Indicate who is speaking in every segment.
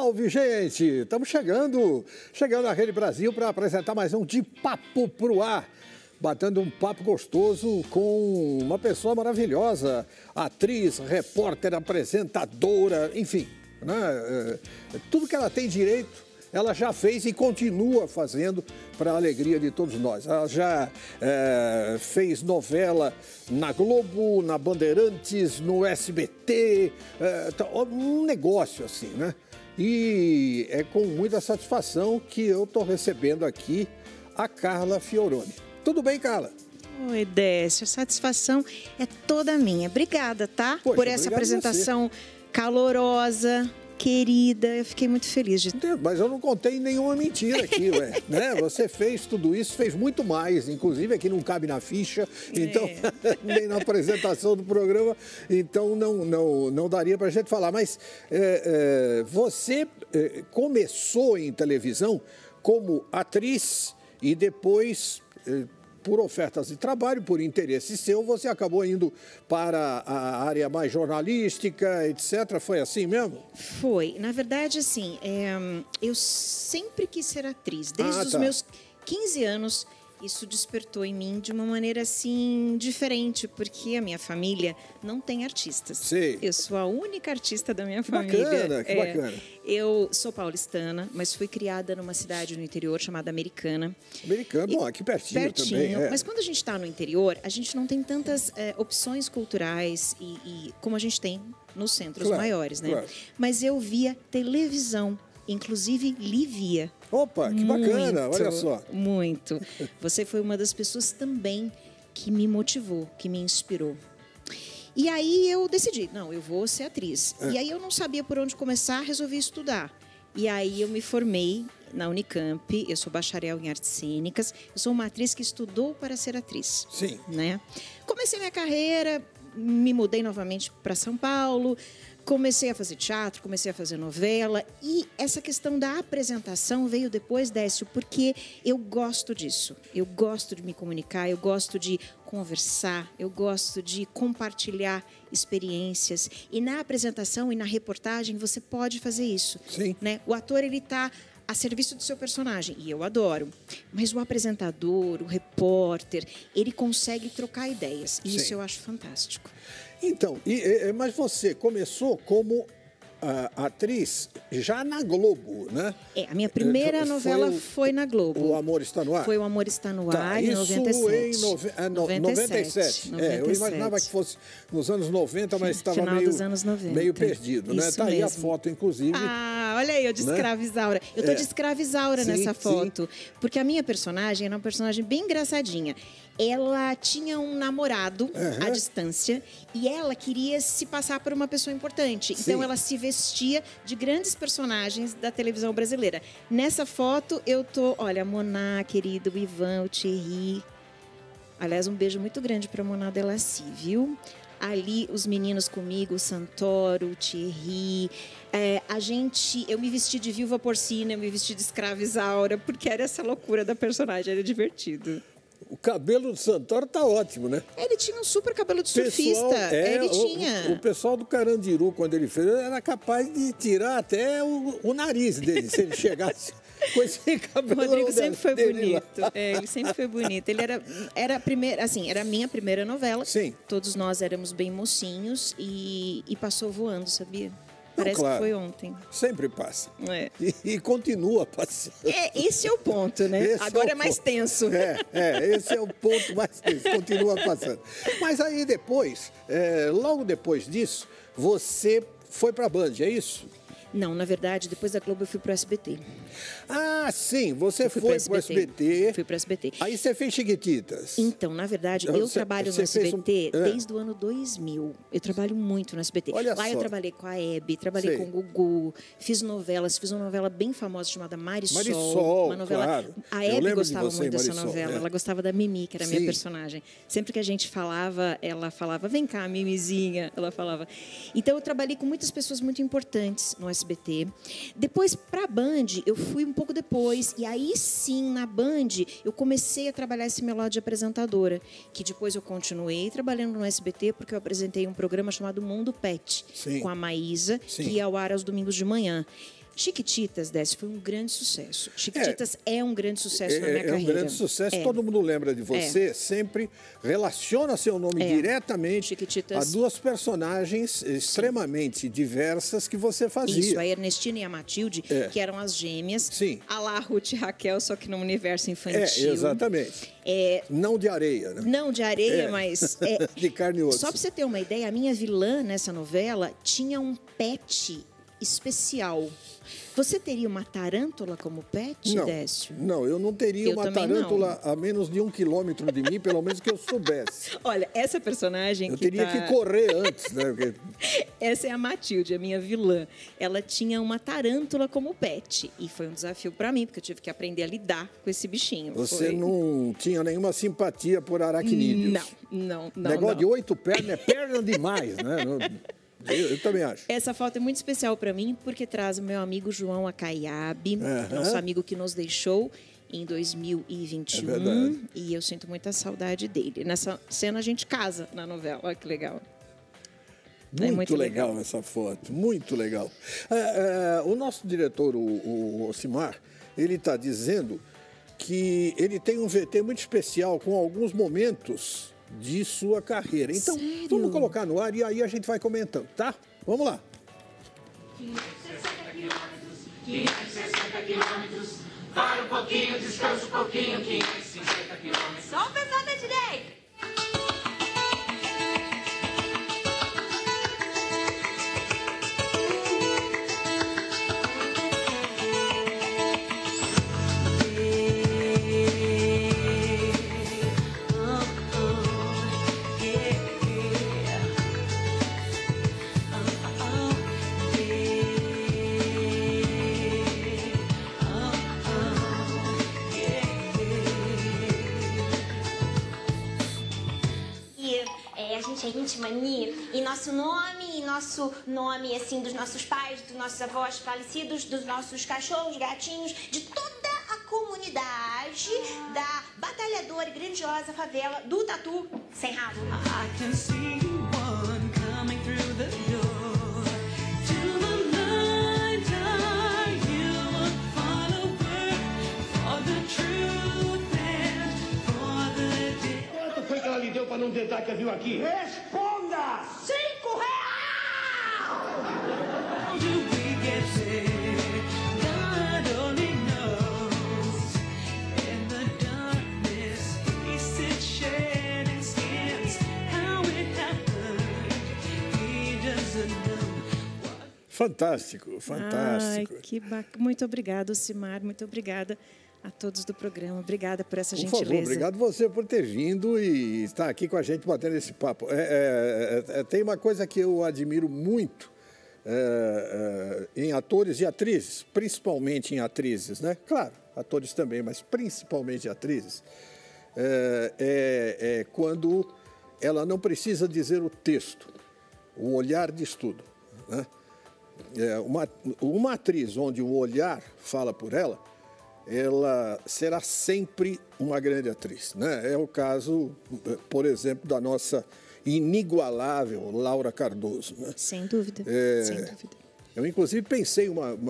Speaker 1: Salve, gente! Estamos chegando à Rede Brasil para apresentar mais um De Papo Pro Ar. Batendo um papo gostoso com uma pessoa maravilhosa, atriz, repórter, apresentadora, enfim, né? Tudo que ela tem direito, ela já fez e continua fazendo para a alegria de todos nós. Ela já fez novela na Globo, na Bandeirantes, no SBT, um negócio assim, né? E é com muita satisfação que eu estou recebendo aqui a Carla Fioroni. Tudo bem, Carla?
Speaker 2: Oi, Décio, a satisfação é toda minha. Obrigada, tá?
Speaker 1: Poxa,
Speaker 2: por essa apresentação calorosa, querida. Eu fiquei muito feliz de...
Speaker 1: Mas eu não contei nenhuma mentira aqui, ué, né? Você fez tudo isso, fez muito mais, inclusive aqui não cabe na ficha, então nem na apresentação do programa, então não daria para a gente falar. Mas você começou em televisão como atriz e depois... por ofertas de trabalho, por interesse seu, você acabou indo para a área mais jornalística, etc. Foi assim mesmo?
Speaker 2: Foi. Na verdade, assim, eu sempre quis ser atriz. Desde os meus 15 anos, isso despertou em mim de uma maneira, assim, diferente, porque a minha família não tem artistas.
Speaker 1: Sim.
Speaker 2: Eu sou a única artista da minha
Speaker 1: que
Speaker 2: família.
Speaker 1: Bacana, que bacana.
Speaker 2: Eu sou paulistana, mas fui criada numa cidade no interior chamada Americana.
Speaker 1: Americana, bom, aqui pertinho também.
Speaker 2: Mas quando a gente está no interior, a gente não tem tantas opções culturais e como a gente tem nos centros maiores, né? Claro. Mas eu via televisão, inclusive li via.
Speaker 1: Opa, que bacana, olha só.
Speaker 2: Muito. Você foi uma das pessoas também que me motivou, que me inspirou. E aí eu decidi, não, eu vou ser atriz. E aí eu não sabia por onde começar, resolvi estudar. E aí eu me formei na Unicamp, eu sou bacharel em artes cênicas, eu sou uma atriz que estudou para ser atriz.
Speaker 1: Sim.
Speaker 2: Né? Comecei minha carreira, me mudei novamente para São Paulo, comecei a fazer teatro, comecei a fazer novela e essa questão da apresentação veio depois, Décio, porque eu gosto disso. Eu gosto de me comunicar, eu gosto de conversar, eu gosto de compartilhar experiências. E na apresentação e na reportagem você pode fazer isso.
Speaker 1: Sim.
Speaker 2: Né? O ator, ele está a serviço do seu personagem, e eu adoro. Mas o apresentador, o repórter, ele consegue trocar ideias. E isso eu acho fantástico.
Speaker 1: Então, mas você começou como atriz já na Globo, né?
Speaker 2: A minha primeira novela foi na Globo.
Speaker 1: O Amor Está no Ar?
Speaker 2: Foi O Amor Está no Ar, em 97.
Speaker 1: Isso em 97. Eu imaginava que fosse nos anos 90, mas estava meio perdido, né? Está aí a foto, inclusive.
Speaker 2: Ah, olha aí, eu de Escrava Isaura. Eu estou de Escrava Isaura nessa foto, porque a minha personagem era uma personagem bem engraçadinha. Ela tinha um namorado à distância e ela queria se passar por uma pessoa importante. Então, ela se vestia de grandes personagens da televisão brasileira. Nessa foto, eu tô... Olha, a Moná, querido, o Ivan, o Thierry. Aliás, um beijo muito grande para a Moná Delassi, viu? Ali, os meninos comigo, o Santoro, o Thierry. Eu me vesti de Viúva Porcina, eu me vesti de Escrava Isaura, porque era essa loucura da personagem, era divertido.
Speaker 1: O cabelo do Santoro tá ótimo, né?
Speaker 2: Ele tinha um super cabelo de surfista. Ele tinha.
Speaker 1: O pessoal do Carandiru, quando ele fez, era capaz de tirar até o nariz dele, se ele chegasse com esse cabelo.
Speaker 2: O Rodrigo sempre foi bonito. Ele sempre foi bonito. Ele era a primeira, assim, era a minha primeira novela.
Speaker 1: Sim.
Speaker 2: Todos nós éramos bem mocinhos e passou voando, sabia? Parece que foi ontem.
Speaker 1: Sempre passa. E continua passando.
Speaker 2: Esse é o ponto, né?
Speaker 1: Esse
Speaker 2: agora é mais tenso.
Speaker 1: Esse é o ponto mais tenso. Continua passando. Mas aí depois, logo depois disso, você foi para a Band, é isso?
Speaker 2: Não, na verdade, depois da Globo eu fui para o SBT.
Speaker 1: Ah, sim, você foi para o SBT.
Speaker 2: Fui para o SBT.
Speaker 1: Aí você fez Chiquititas.
Speaker 2: Então, na verdade, eu trabalho no SBT desde o ano 2000. Eu trabalho muito no SBT.
Speaker 1: Olha
Speaker 2: Lá
Speaker 1: só.
Speaker 2: eu trabalhei com a Hebe, trabalhei com o Gugu, fiz novelas, fiz uma novela bem famosa chamada Marisol.
Speaker 1: Marisol,
Speaker 2: uma novela.
Speaker 1: Claro.
Speaker 2: A Hebe gostava muito dessa
Speaker 1: Marisol,
Speaker 2: novela. Ela gostava da Mimi, que era a minha personagem. Sempre que a gente falava, ela falava, vem cá, Mimizinha. Ela falava. Então, eu trabalhei com muitas pessoas muito importantes no SBT. Depois, para a Band, eu fui um pouco depois. E aí, sim, na Band, eu comecei a trabalhar esse meu lado de apresentadora. Que depois eu continuei trabalhando no SBT, porque eu apresentei um programa chamado Mundo Pet, com a Maísa, que ia ao ar aos domingos de manhã. Chiquititas, Décio, foi um grande sucesso. Chiquititas é um grande sucesso na minha carreira.
Speaker 1: É um grande sucesso. Todo mundo lembra de você, sempre relaciona seu nome diretamente a duas personagens extremamente diversas que você fazia.
Speaker 2: Isso, a Ernestina e a Matilde, que eram as gêmeas.
Speaker 1: Sim.
Speaker 2: A lá Ruth e Raquel, só que no universo infantil.
Speaker 1: Exatamente. Não de areia, né?
Speaker 2: Não de areia, mas...
Speaker 1: de carne e osso.
Speaker 2: Só para você ter uma ideia, a minha vilã nessa novela tinha um pet especial. Você teria uma tarântula como pet, Décio?
Speaker 1: Não, eu não teria uma tarântula a menos de 1 quilômetro de mim, pelo menos que eu soubesse.
Speaker 2: Olha, essa personagem
Speaker 1: eu teria que correr antes, né? Porque...
Speaker 2: Essa é a Matilde, a minha vilã. Ela tinha uma tarântula como pet. E foi um desafio para mim, porque eu tive que aprender a lidar com esse bichinho.
Speaker 1: Você não tinha nenhuma simpatia por aracnídeos?
Speaker 2: Não.
Speaker 1: Negócio de 8 pernas é perna demais, né? Eu também acho.
Speaker 2: Essa foto é muito especial para mim, porque traz o meu amigo João Acaiabe, nosso amigo que nos deixou em 2021.
Speaker 1: É verdade.
Speaker 2: E eu sinto muita saudade dele. Nessa cena a gente casa na novela. Olha que legal.
Speaker 1: Muito legal essa foto, muito legal. O nosso diretor, o Ocimar, ele está dizendo que ele tem um VT muito especial com alguns momentos de sua carreira. Então, vamos colocar no ar e aí a gente vai comentando, tá? Vamos lá.
Speaker 3: 560 quilômetros, para um pouquinho, descansa um pouquinho, 560 quilômetros.
Speaker 4: Só o pessoal da direita.
Speaker 5: A gente mania e nosso nome assim dos nossos pais, dos nossos avós falecidos, dos nossos cachorros, gatinhos, de toda a comunidade da batalhadora e grandiosa favela do Tatu sem rabo.
Speaker 3: Deu para não tentar que viu aqui? Responda!
Speaker 5: R$5!
Speaker 1: Fantástico, fantástico.
Speaker 2: Ai, que bacana. Muito obrigada, Ocimar. Muito obrigada a todos do programa. Obrigada por essa gentileza.
Speaker 1: Por favor, obrigado você por ter vindo e estar aqui com a gente batendo esse papo. Tem uma coisa que eu admiro muito em atores e atrizes, principalmente em atrizes, né? Claro, atores também, mas principalmente atrizes, quando ela não precisa dizer o texto, o olhar diz tudo, né? Uma atriz onde o olhar fala por ela será sempre uma grande atriz, né? É o caso, por exemplo, da nossa inigualável Laura Cardoso, né?
Speaker 2: Sem dúvida, sem dúvida.
Speaker 1: Eu, inclusive, pensei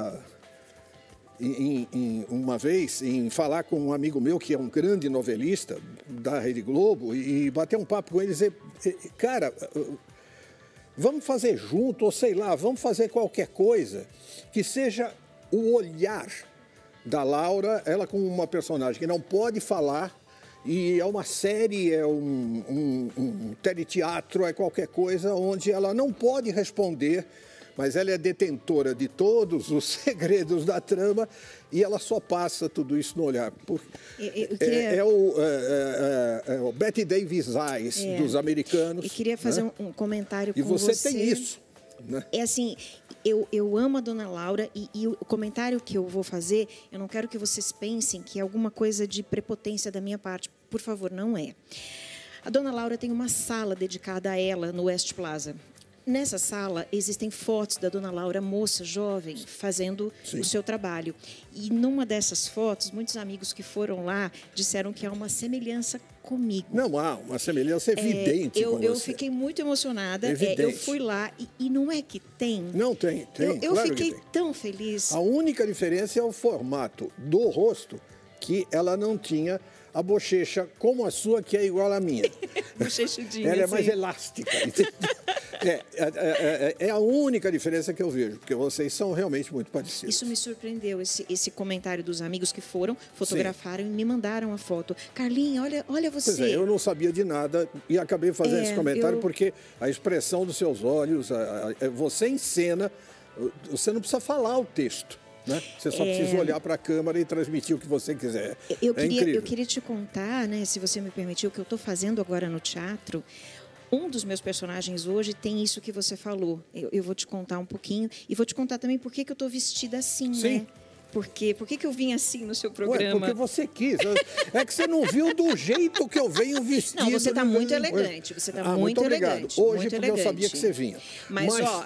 Speaker 1: uma vez em falar com um amigo meu, que é um grande novelista da Rede Globo, e bater um papo com ele e dizer, cara, vamos fazer junto, ou sei lá, vamos fazer qualquer coisa que seja o olhar da Laura, ela como uma personagem que não pode falar, e é uma série, é um teleteatro, é qualquer coisa onde ela não pode responder, mas ela é detentora de todos os segredos da trama e ela só passa tudo isso no olhar. É o Bette Davis Eyes dos americanos.
Speaker 2: Eu queria fazer um comentário com
Speaker 1: você. E você tem isso, né?
Speaker 2: É assim, eu amo a Dona Laura e o comentário que eu vou fazer, eu não quero que vocês pensem que é alguma coisa de prepotência da minha parte. Por favor, não é. A Dona Laura tem uma sala dedicada a ela no West Plaza. Nessa sala existem fotos da dona Laura, moça, jovem, fazendo o seu trabalho. E numa dessas fotos, muitos amigos que foram lá disseram que há uma semelhança comigo.
Speaker 1: Não há uma semelhança evidente com
Speaker 2: eu
Speaker 1: você.
Speaker 2: fiquei muito emocionada.
Speaker 1: Evidente.
Speaker 2: Eu fui lá e não é que tem.
Speaker 1: Não tem, tem.
Speaker 2: Eu
Speaker 1: claro
Speaker 2: fiquei
Speaker 1: que tem.
Speaker 2: tão feliz.
Speaker 1: A única diferença é o formato do rosto, que ela não tinha a bochecha como a sua, que é igual à minha.
Speaker 2: Bochechudinha,
Speaker 1: Ela é mais
Speaker 2: assim.
Speaker 1: elástica. É a única diferença que eu vejo, porque vocês são realmente muito parecidos.
Speaker 2: Isso me surpreendeu, esse comentário dos amigos que foram, fotografaram e me mandaram a foto. Carlinha, olha você.
Speaker 1: Pois é, eu não sabia de nada e acabei fazendo esse comentário porque a expressão dos seus olhos, você em cena, você não precisa falar o texto. Né? Você só precisa olhar para a câmera e transmitir o que você quiser.
Speaker 2: Eu queria te contar, né, se você me permitiu, o que eu estou fazendo agora no teatro. Um dos meus personagens hoje tem isso que você falou. Eu vou te contar um pouquinho e vou te contar também por que eu estou vestida assim,
Speaker 1: Sim.
Speaker 2: né? Por que eu vim assim no seu programa?
Speaker 1: Ué, porque você quis. É que você não viu do jeito que eu venho vestido.
Speaker 2: Não, você está muito elegante. Você está muito
Speaker 1: obrigado.
Speaker 2: elegante.
Speaker 1: Hoje,
Speaker 2: muito
Speaker 1: porque
Speaker 2: elegante.
Speaker 1: eu sabia que você vinha.
Speaker 2: Mas... ó,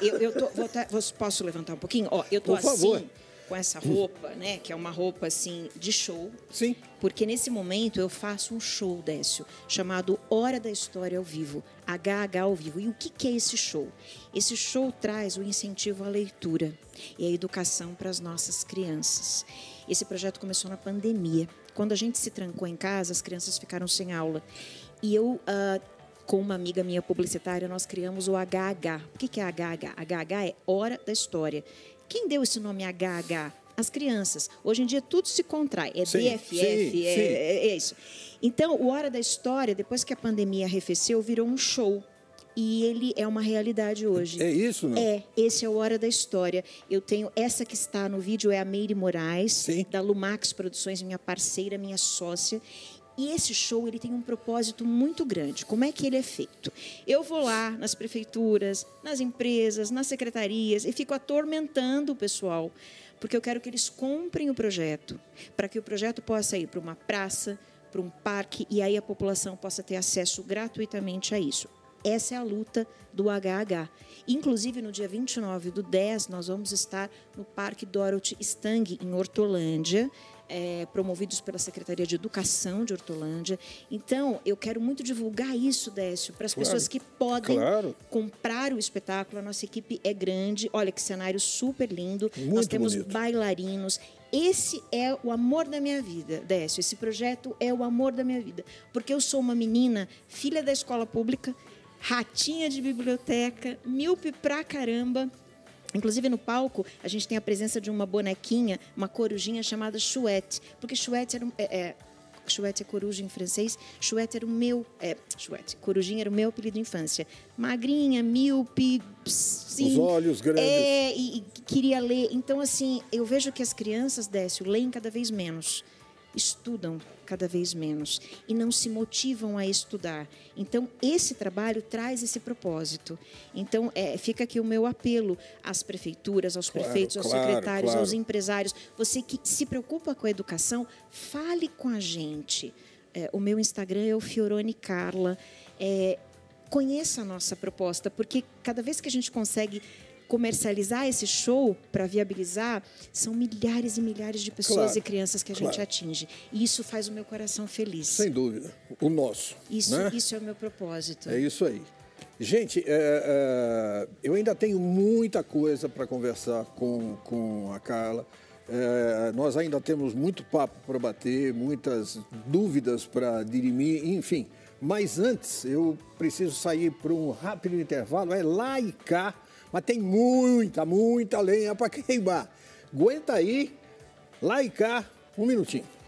Speaker 2: posso levantar um pouquinho? Ó, eu tô
Speaker 1: Por favor.
Speaker 2: assim, com essa roupa, né? Que é uma roupa, assim, de show.
Speaker 1: Sim.
Speaker 2: Porque nesse momento eu faço um show, Décio, chamado Hora da História ao Vivo, HH ao Vivo. E o que é esse show? Esse show traz o incentivo à leitura e à educação para as nossas crianças. Esse projeto começou na pandemia. Quando a gente se trancou em casa, as crianças ficaram sem aula. E eu, com uma amiga minha publicitária, nós criamos o HH. O que é HH? HH é Hora da História. Quem deu esse nome HH? As crianças. Hoje em dia tudo se contrai. É
Speaker 1: Sim,
Speaker 2: DFF,
Speaker 1: sim,
Speaker 2: é isso. Então, o Hora da História, depois que a pandemia arrefeceu, virou um show. E ele é uma realidade hoje.
Speaker 1: É isso, não?
Speaker 2: Esse é o Hora da História. Eu tenho essa que está no vídeo, é a Meire Moraes,
Speaker 1: Sim.
Speaker 2: da Lumax Produções, minha parceira, minha sócia. E esse show ele tem um propósito muito grande. Como é que ele é feito? Eu vou lá nas prefeituras, nas empresas, nas secretarias e fico atormentando o pessoal, porque eu quero que eles comprem o projeto, para que o projeto possa ir para uma praça, para um parque, e aí a população possa ter acesso gratuitamente a isso. Essa é a luta do HH. Inclusive, no dia 29/10, nós vamos estar no Parque Dorothy Stang, em Hortolândia, promovidos pela Secretaria de Educação de Hortolândia. Então, eu quero muito divulgar isso, Décio, para as pessoas que podem comprar o espetáculo. A nossa equipe é grande. Olha que cenário super lindo.
Speaker 1: Muito
Speaker 2: Nós temos
Speaker 1: bonito.
Speaker 2: bailarinos. Esse é o amor da minha vida, Décio. Esse projeto é o amor da minha vida. Porque eu sou uma menina, filha da escola pública, ratinha de biblioteca, míope pra caramba. Inclusive, no palco, a gente tem a presença de uma bonequinha, uma corujinha chamada Chouette. Porque Chouette era Chouette é coruja em francês. Chouette era o meu... Chouette, corujinha era o meu apelido de infância. Magrinha, míope... Sim,
Speaker 1: os olhos grandes.
Speaker 2: E queria ler. Então, assim, eu vejo que as crianças, Décio, leem cada vez menos. Estudam cada vez menos e não se motivam a estudar. Então, esse trabalho traz esse propósito. Então, fica aqui o meu apelo às prefeituras, aos prefeitos, aos secretários, aos empresários. Você que se preocupa com a educação, fale com a gente. O meu Instagram é o Fiorone Carla. Conheça a nossa proposta, porque cada vez que a gente consegue comercializar esse show para viabilizar, são milhares e milhares de pessoas e crianças que a gente atinge. E isso faz o meu coração feliz.
Speaker 1: Sem dúvida. O nosso.
Speaker 2: Isso,
Speaker 1: né?
Speaker 2: isso é o meu propósito.
Speaker 1: É isso aí. Gente, eu ainda tenho muita coisa para conversar com a Carla. Nós ainda temos muito papo para bater, muitas dúvidas para dirimir, enfim. Mas antes, eu preciso sair para um rápido intervalo. É lá e cá. Mas tem muita lenha para queimar. Aguenta aí, lá e cá, um minutinho.